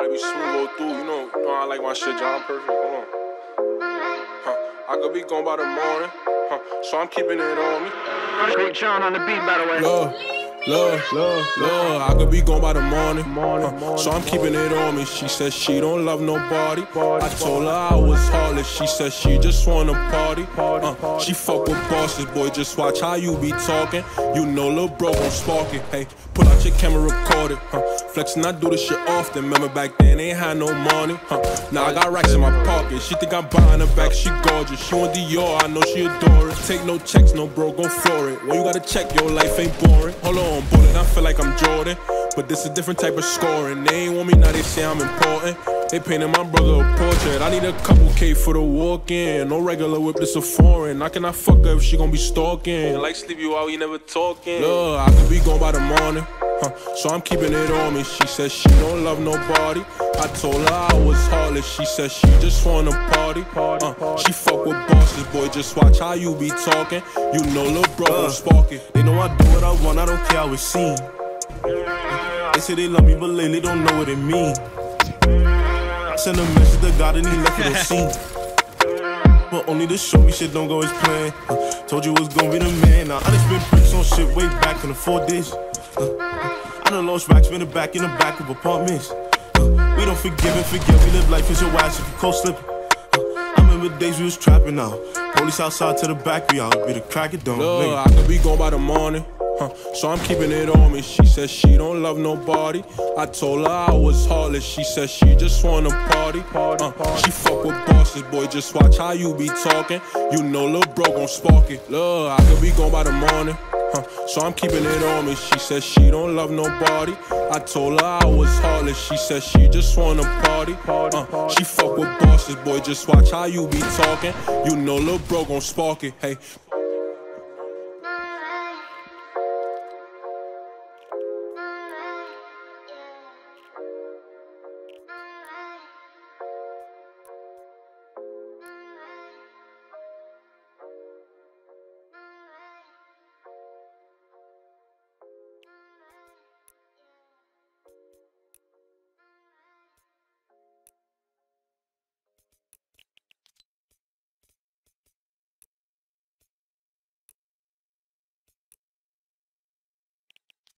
Gotta be smooth, go through, you know I like my shit, John Perfect, hold on. I could be gone by the morning, so I'm keeping it on me. Great John on the beat, by the way. Love, I could be gone by the morning, so I'm keeping it on me. She said she don't love nobody. I told her I was heartless. She said she just wanna party. She fuck with bosses, boy. Just watch how you be talking. You know lil' bro gon' spark it. Hey, pull out your camera, record it. Flexing, I do this shit often. Remember back then, ain't had no money. Now I got racks in my pocket. She think I'm buying her back. She gorgeous. She want Dior. I know she adore it. Take no checks, no bro gon' floor it. When you gotta check, your life ain't boring. Hold on. Bullet, I feel like I'm Jordan, but this a different type of scoring. They ain't want me, now they say I'm important. They painted my brother a portrait. I need a couple K for the walk-in. No regular whip, this a foreign. I cannot fuck her if she gon' be stalking. Like sleep you out, you never talking. Look, I could be gone by the morning, so I'm keeping it on me. She said she don't love nobody. I told her I was heartless. She said she just wanna party. She fuck with bosses, boy. Just watch how you be talking. You know lil' bro gon' spark it. They know I do what I want, I don't care how it's seen. They say they love me, but lately don't know what it mean. I send a message to God and he left it obscene. But only to show me shit don't go as planned. Told you was gonna be the man. Now I done spent bricks on shit way back in the 4 days. I done lost racks, been back in the back of apartments. We don't forgive and forget, we live life as your ass if you co-slippin'. I remember days we was trapping out. Police outside to the back, we out, be the crack it down. Look, I could be gone by the morning, so I'm keeping it on me. She said she don't love nobody. I told her I was heartless. She said she just wanna party. She fuck with bosses, boy. Just watch how you be talking. You know lil' bro gon' spark it. Look, I could be gone by the morning, so I'm keeping it on me. She said she don't love nobody. I told her I was heartless. She said she just wanna party. She fuck with bosses, boy. Just watch how you be talking. You know lil' bro gon' spark it. Hey,